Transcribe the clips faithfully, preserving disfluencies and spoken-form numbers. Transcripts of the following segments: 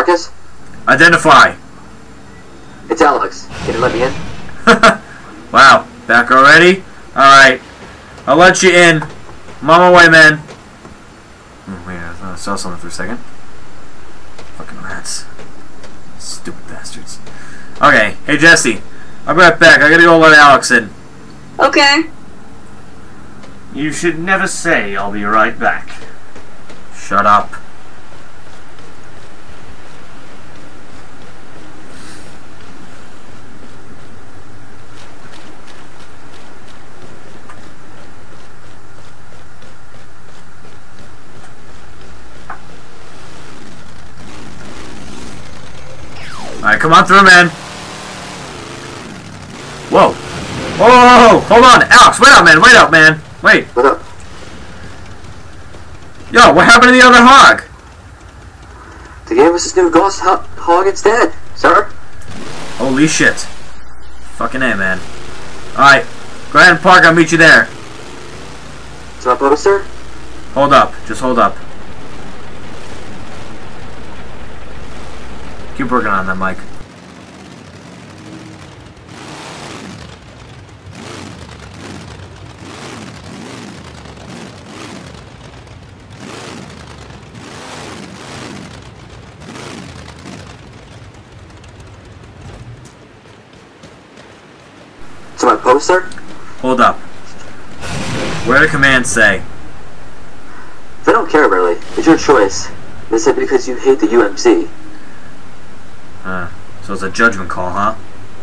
Marcus? Identify. It's Alex. Can you let me in? Wow, back already? Alright. I'll let you in. I'm on my way, man. Oh, wait, I thought I saw something for a second. Fucking rats. Stupid bastards. Okay, hey Jesse. I'll be right back. I gotta go let Alex in. Okay. You should never say I'll be right back. Shut up. Alright, come on through, man. Whoa. Whoa, whoa, whoa, hold on. Alex, wait up, man. Wait up, man. Wait. What up? Yo, what happened to the other hog? They gave us this new ghost ho hog instead, sir. Holy shit. Fucking A, man. Alright. Go ahead and park. I'll meet you there. It's my boat, sir? Hold up. Just hold up. Keep working on that, Mike. To my post, sir? Hold up. Where do commands say? They don't care, really. It's your choice. They said because you hate the U M C. Uh, so it's a judgment call, huh?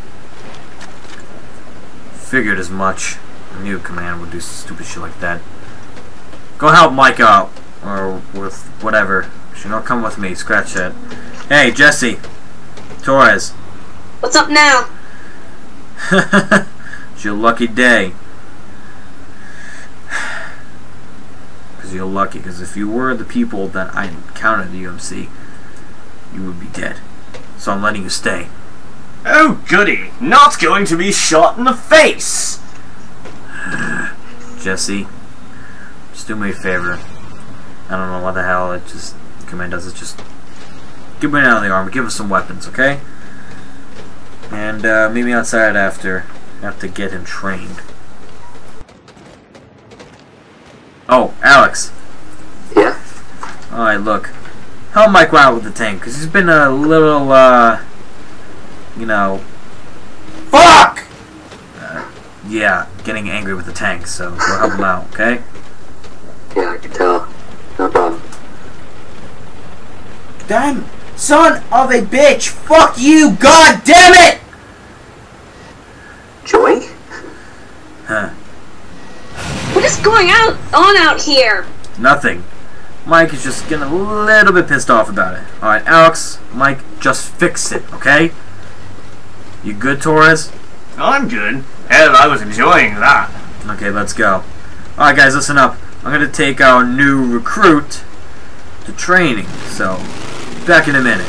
Figured as much. I knew command would do stupid shit like that. Go help Mike out. Or with whatever. She don't come with me. Scratch that. Hey, Jesse. Torres. What's up now? It's your lucky day. Because you're lucky. Because if you were the people that I encountered in the U M C, you would be dead. So I'm letting you stay. Oh, goody. Not going to be shot in the face. Jesse, just do me a favor. I don't know what the hell it just command does. It just give me out of the armor. Give us some weapons, okay? And uh, meet me outside after. I have to get him trained. Oh, Alex. Yeah? Alright, look. Help Mike out with the tank, because he's been a little, uh, you know... Fuck! Uh, yeah, getting angry with the tank, so we'll help him out, okay? Yeah, I can tell. No problem. Damn son of a bitch! Fuck you! God damn it! Joy? Huh. What is going out on out here? Nothing. Mike is just getting a little bit pissed off about it. Alright, Alex, Mike, just fix it, okay? You good, Torres? I'm good. Hell, I was enjoying that. Okay, let's go. Alright, guys, listen up. I'm going to take our new recruit to training, so back in a minute.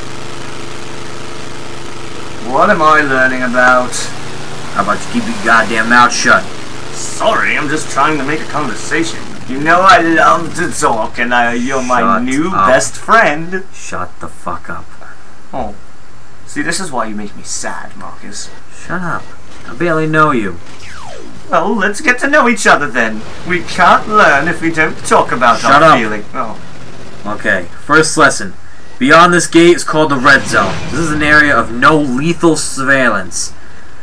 What am I learning about? How about you keep your goddamn mouth shut? Sorry, I'm just trying to make a conversation. You know I love to talk, and I, you're my Shut new up. best friend. Shut the fuck up. Oh. See, this is why you make me sad, Marcus. Shut up. I barely know you. Well, let's get to know each other then. We can't learn if we don't talk about Shut our up. feeling. Oh. Okay, first lesson. Beyond this gate is called the Red Zone. This is an area of no lethal surveillance.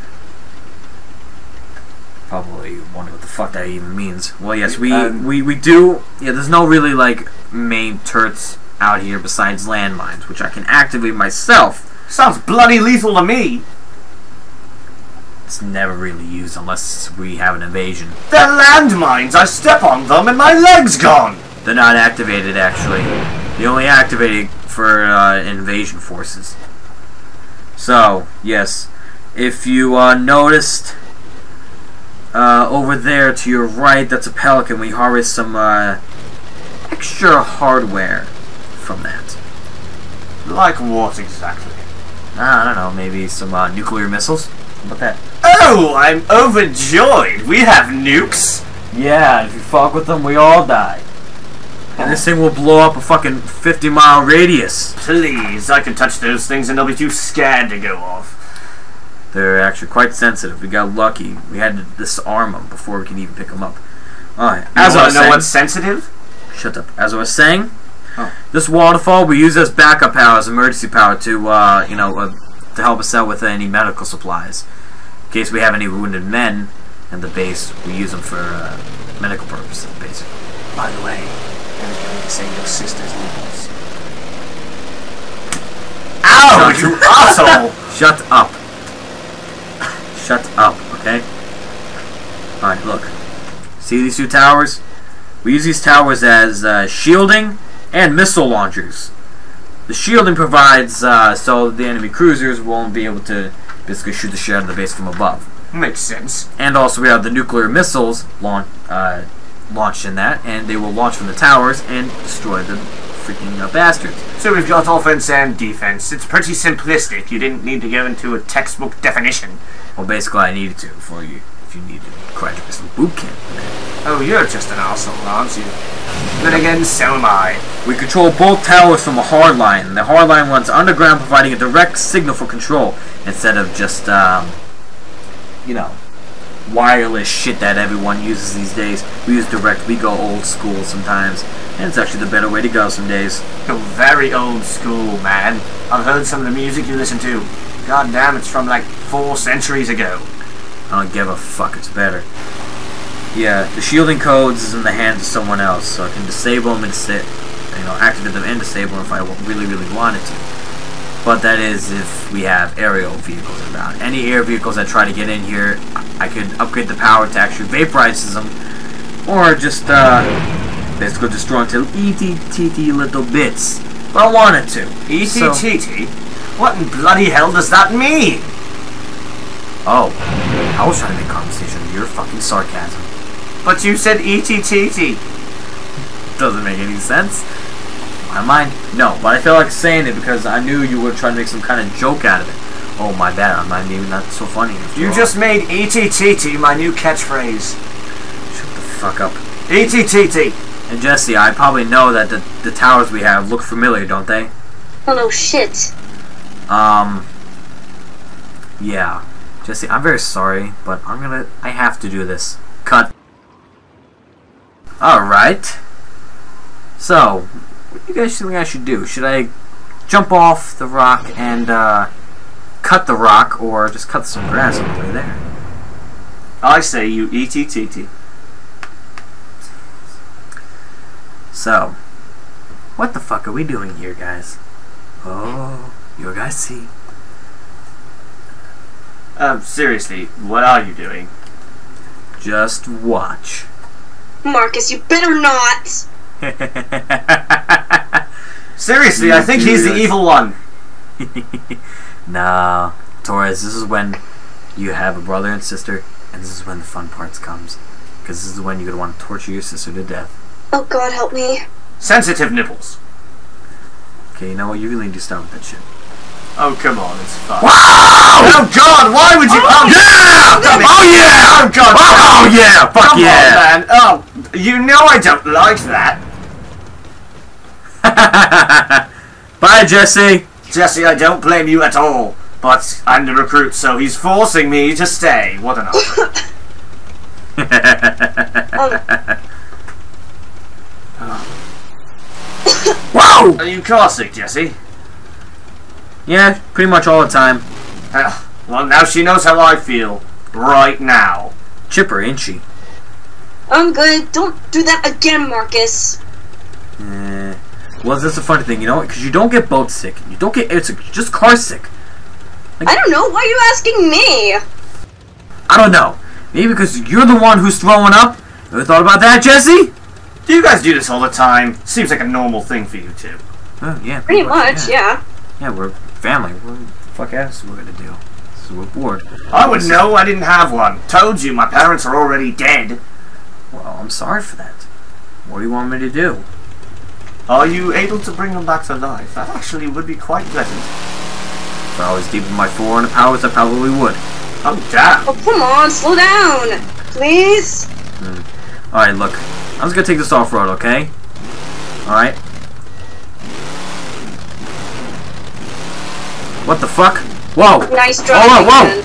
Probably wonder what the fuck that even means. Well, yes, we, Um, we, we do... Yeah, there's no really, like, main turrets out here besides landmines, which I can activate myself. Sounds bloody lethal to me. It's never really used unless we have an invasion. They're landmines. I step on them and my leg's gone. They're not activated, actually. They only activated for uh, invasion forces. So, yes. If you uh, noticed... Uh, over there to your right, that's a pelican. We harvest some uh, extra hardware from that. Like what exactly? I don't know, maybe some uh, nuclear missiles? How about that? Oh, I'm overjoyed. We have nukes. Yeah, if you fuck with them, we all die. And this thing will blow up a fucking fifty mile radius. Please, I can touch those things and they'll be too scared to go off. They're actually quite sensitive. We got lucky. We had to disarm them before we can even pick them up. Alright, as I was know saying... what's sensitive? Shut up. As I was saying, oh. this waterfall we use as backup power, as emergency power to, uh, you know, uh, to help us out with any medical supplies. In case we have any wounded men in the base, we use them for uh, medical purposes, basically. By the way, I was going to say your sister's nipples. Ow, you asshole! Shut up. Shut up, okay? Alright, look. See these two towers? We use these towers as uh, shielding and missile launchers. The shielding provides uh, so the enemy cruisers won't be able to basically shoot the shit out of the base from above. Makes sense. And also we have the nuclear missiles launch, uh, launched in that, and they will launch from the towers and destroy the freaking uh, bastards. So we've got offense and defense. It's pretty simplistic. You didn't need to go into a textbook definition. Well, basically I needed to for you if you need to graduate some boot camp. Oh, you're just an arsehole, aren't you? Then again, so am I. We control both towers from a hard line. The hard line runs underground, providing a direct signal for control instead of just, um, you know, wireless shit that everyone uses these days. We use direct. We go old school sometimes, and it's actually the better way to go some days. You're very old school, man. I've heard some of the music you listen to. God damn, it's from like four centuries ago. I don't give a fuck. It's better. Yeah, the shielding codes is in the hands of someone else, so I can disable them and sit, you know, activate them and disable them if I really, really wanted to. But that is if we have aerial vehicles around. Any air vehicles that try to get in here, I could upgrade the power to actually vaporize them, or just uh, basically destroy them to itty titty little bits. But I wanted to. Itty titty? What in bloody hell does that mean? Oh, I was trying to make conversation with your fucking sarcasm. But you said itty titty. Doesn't make any sense. My mind, no, but I felt like saying it because I knew you were trying to make some kind of joke out of it. Oh, my bad, I'm not maybe not so funny. You just made itty titty my new catchphrase. Shut the fuck up. Itty titty. And Jesse, I probably know that the, the towers we have look familiar, don't they? Oh no, shit. Um, yeah. Jesse, I'm very sorry, but I'm gonna, I have to do this. Cut. Alright. So, what do you guys think I should do? Should I jump off the rock and, uh, cut the rock, or just cut some grass on the way there? I say you itty titty. So, what the fuck are we doing here, guys? Oh, you guys see. Um, seriously, what are you doing? Just watch. Marcus, you better not! Seriously, I think he's the evil one. Nah, Torres, this is when you have a brother and sister, and this is when the fun parts comes. Because this is when you're going to want to torture your sister to death. Oh God, help me. Sensitive nipples. Okay, you know what? You really need to stop with that shit. Oh, come on, it's fun. Wow! Oh, God, why would you... Oh, oh yeah! Damn it. Oh, yeah! Oh, God. Oh, yeah! Fuck come yeah! on, man. Oh, you know I don't like that. Bye, Jesse. Jesse, I don't blame you at all. But I'm the recruit, so he's forcing me to stay. What an offer. Whoa! Are you car sick, Jesse? Yeah, pretty much all the time. Uh, well, now she knows how I feel. Right now. Chipper, ain't she? I'm good. Don't do that again, Marcus. Eh. Well, that's a funny thing, you know, because you don't get boat sick, you don't get air sick, you're just car sick. Like, I don't know. Why are you asking me? I don't know. Maybe because you're the one who's throwing up. Ever thought about that, Jesse? Do you guys do this all the time? Seems like a normal thing for you two. Oh, yeah. Pretty much, yeah. Yeah, we're family. What the fuck else we're gonna do? So we're bored. I would know. I didn't have one. Told you, my parents are already dead. Well, I'm sorry for that. What do you want me to do? Are you able to bring them back to life? That actually would be quite pleasant. If I was deep in my four hundred powers, I probably would. Oh, damn. Oh, come on. Slow down. Please? Hmm. Alright, look. I'm just gonna take this off-road, okay? Alright. What the fuck? Whoa! Nice drop. Hold on, whoa!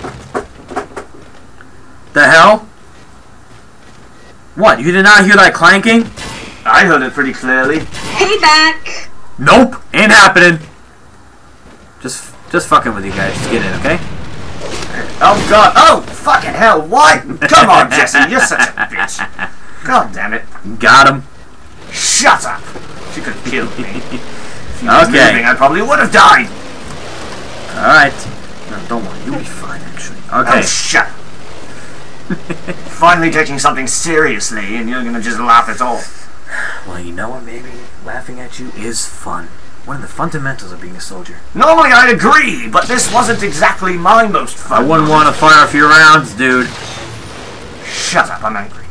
The hell? What? You did not hear that clanking? I heard it pretty clearly. Payback. Nope, ain't happening. Just, just fucking with you guys. Just get in, okay? Oh god! Oh fucking hell! Why? Come on, Jesse! You're such a bitch. God damn it! Got him. Shut up! She could have killed me. If she was Okay. moving, I probably would have died. All right. No, don't worry. You'll be fine, actually. Okay. Oh, shut up. Finally taking something seriously, and you're gonna just laugh it off. Well, you know what? Maybe laughing at you is fun. One of the fundamentals of being a soldier. Normally I agree, but this wasn't exactly my most fun. I wouldn't want to fire a few rounds, dude. Shut up, I'm angry.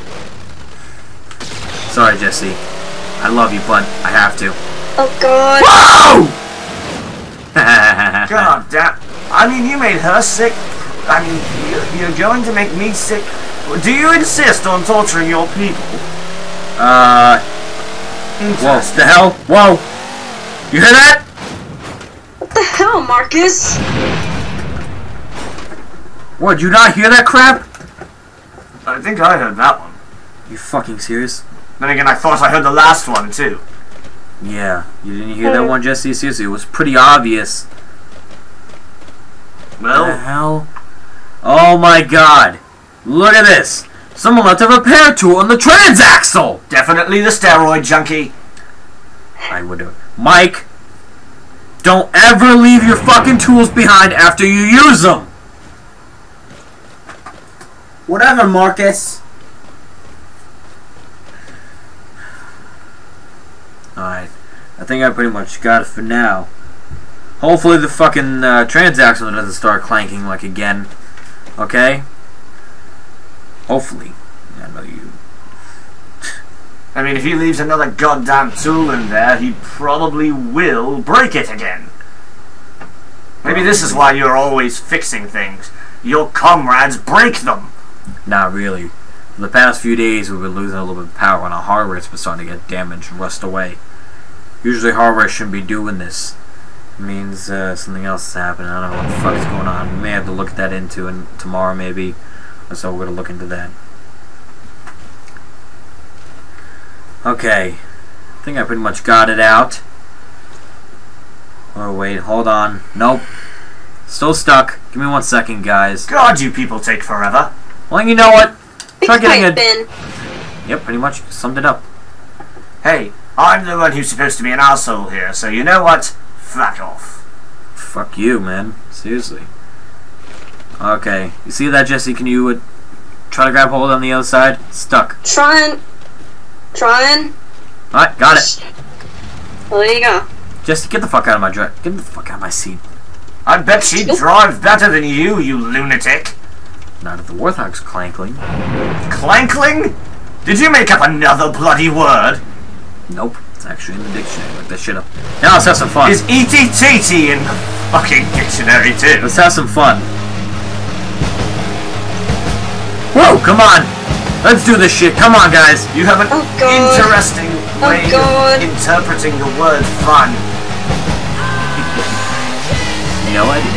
Sorry, Jesse. I love you, but I have to. Oh god. Whoa! God damn. I mean, you made her sick. I mean, you- you're going to make me sick. Do you insist on torturing your people? Uh, whoa, Interesting. the hell? Whoa! You hear that? What the hell, Marcus? What, did you not hear that crap? I think I heard that one. You fucking serious? Then again, I thought I heard the last one, too. Yeah, you didn't hear that one, Jesse? Seriously, it was pretty obvious. What the Well, hell? Oh my god! Look at this! Someone left a repair tool on the transaxle! definitely the steroid junkie. I would do it. Mike! Don't ever leave your fucking tools behind after you use them! Whatever, Marcus. Alright. I think I pretty much got it for now. Hopefully the fucking uh, transaxle doesn't start clanking like again. Okay? Hopefully. I know you. I mean, if he leaves another goddamn tool in there, he probably will break it again. Maybe this is why you're always fixing things. Your comrades break them. Not really. For the past few days we've been losing a little bit of power and our hardware's been starting to get damaged and rust away. Usually hardware shouldn't be doing this. It means uh, something else is happening. I don't know what the fuck is going on. We may have to look that into and tomorrow maybe. So we're gonna look into that. Okay. I think I pretty much got it out. Oh wait, hold on. Nope. Still stuck. Give me one second, guys. God, you people take forever. Well, you know what? Big Try getting pipe a... bin. Yep, pretty much summed it up. Hey, I'm the one who's supposed to be an asshole here, so you know what? Fuck off. Fuck you, man. Seriously. Okay. You see that, Jesse? Can you uh, try to grab hold on the other side? Stuck. Trying. Trying. Alright, got it. Well, there you go. Jesse, get the fuck out of my dri- Get the fuck out of my seat. I bet she drives better than you, you lunatic. Not if the Warthog's clankling. Clankling? Did you make up another bloody word? Nope. It's actually in the dictionary. Look that shit up. Now let's have some fun. Is E T T T in the fucking dictionary too? Let's have some fun. Whoa, come on. Let's do this shit. Come on, guys. You have an Oh, God. interesting Oh, way God. of interpreting the word fun. You know what?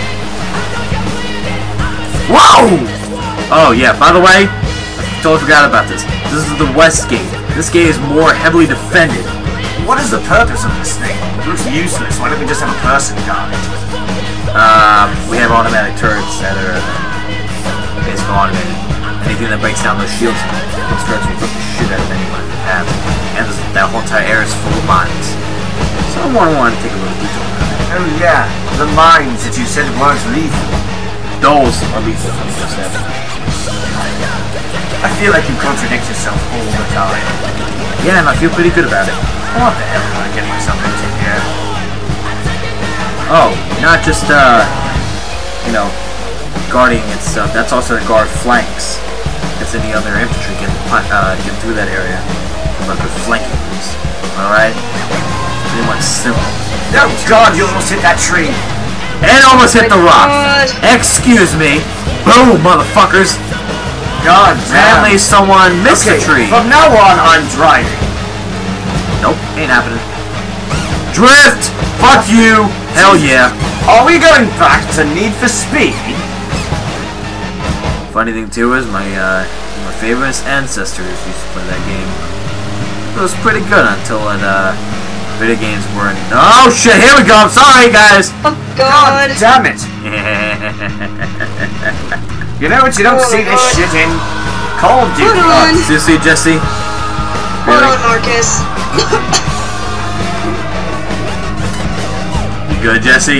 Whoa! Oh, yeah, by the way, I totally forgot about this. This is the West Gate. This gate is more heavily defended. What is the purpose of this thing? It looks useless. Why don't we just have a person guard? Um, we have automatic turrets that are uh, basically automated. Anything that breaks down those shields, those turrets will flip the shit out of anyone in the path. And this, that whole entire area is full of mines. So I want to take a little detour around it. Oh yeah, the mines that you said weren't lethal. Those are lethal, let me just say. I feel like you contradict yourself all the time. Yeah, and I feel pretty good about it. What the hell did I get myself into here? Oh, not just, uh, you know, guarding and stuff. That's also to guard flanks. If any other infantry can uh, get through that area. About the flanking moves. Alright? Pretty much simple. Oh god, you almost hit that tree! And almost hit Oh the my rock. God. Excuse me. Boom, motherfuckers. God damn. Apparently someone missed Okay, a tree. from now on, I'm driving. Nope, ain't happening. Drift! Fuck you! Hell yeah. Are we going back to Need for Speed? Funny thing too is my uh, my favorite ancestors used to play that game. It was pretty good until it, uh, video games weren't. Oh shit! Here we go. I'm sorry, guys. Oh God! Damn it! You know what? You don't Oh see my this God. shit in Call of Duty. Hold on. Seriously, Jesse? Hold Really? on, Marcus. You good, Jesse?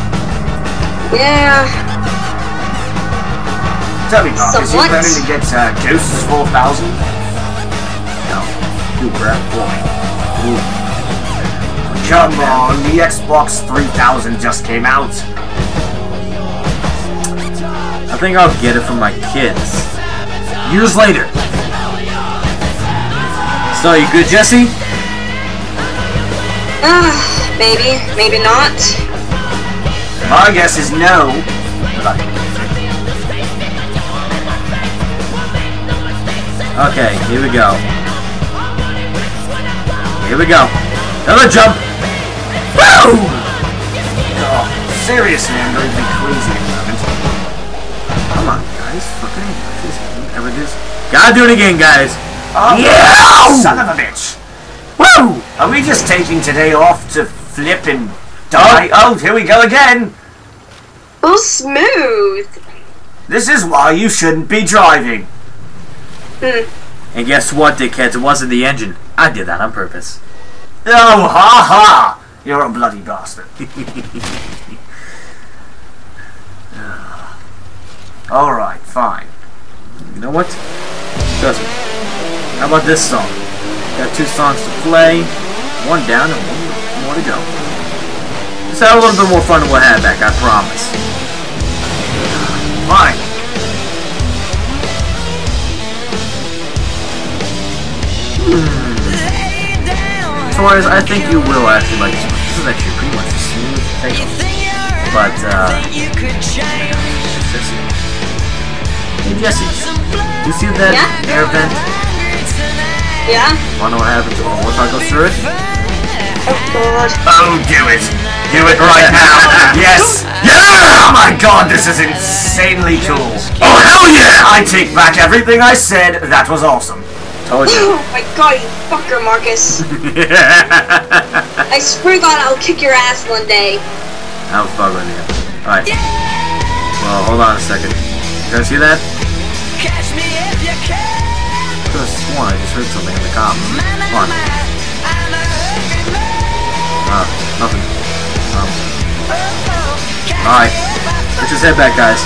Yeah. Tell me, Marcus, you Somewhat. planning to get uh, Ghosts four thousand? No. You crap boy. Ooh. Come on, the Xbox three thousand just came out. I think I'll get it for my kids. Years later. So, you good, Jesse? Ah, maybe, maybe not. My guess is no. Okay, here we go. Here we go. Another jump! Woo! Oh, seriously, I'm going to be crazy at the moment. Come on, guys. Fucking this. Ever this? Gotta do it again, guys. Oh, Yeah! son of a bitch. Woo! Are we just taking today off to flip and die? Oh, here we go again. Oh, smooth. This is why you shouldn't be driving. Hmm. And guess what, dickheads? It wasn't the engine. I did that on purpose. Oh, ha ha! You're a bloody bastard. Alright, fine. You know what? Trust me. How about this song? Got two songs to play. One down and one more to go. Just have a little bit more fun than we'll have back, I promise. Fine. Torres, I think you will actually like this one. This is actually pretty much a smooth takeoff. But, uh... Jesse. Hey, Jesse. You see that Yeah? air vent? Yeah? Wanna know what happens once I go through it? Oh God. Oh, do it. Do it right now. Yes. Yeah! Oh my god, this is insanely cool. Oh, hell yeah! I take back everything I said. That was awesome. Told you. Oh my God, you fucker, Marcus. I swear to God, I'll kick your ass one day. I was bugging you. Alright. Well, hold on a second. You guys see that? Catch me if you can. I could have sworn I just heard something in the comms. Come on. Uh, nothing. Um. Alright. Let's just head back, guys.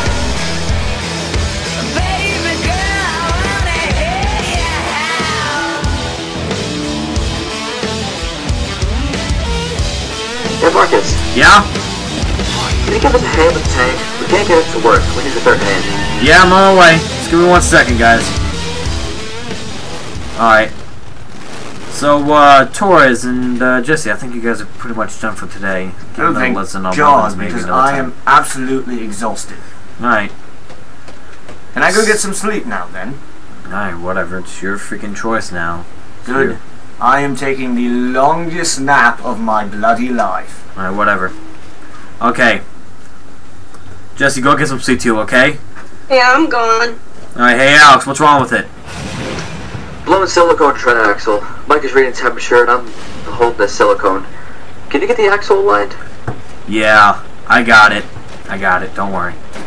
Hey, Marcus. Yeah? Can you give us a hand with the tank? We can't get it to work. We need a third hand. Yeah, I'm on my way. Just give me one second, guys. Alright. So, uh, Torres and uh, Jesse, I think you guys are pretty much done for today. Oh, Give thank them a listen on God, weapons maybe because another I time. am absolutely exhausted. Alright. Can I go get some sleep now, then? Alright, whatever. It's your freaking choice now. Good. Here. I am taking the longest nap of my bloody life. Alright, whatever. Okay. Jesse, go get some sleep too, okay? Yeah, I'm gone. Alright, hey Alex, what's wrong with it? Blowing silicone tread axle. Mike is reading temperature and I'm holding the silicone. Can you get the axle aligned? Yeah, I got it. I got it, don't worry.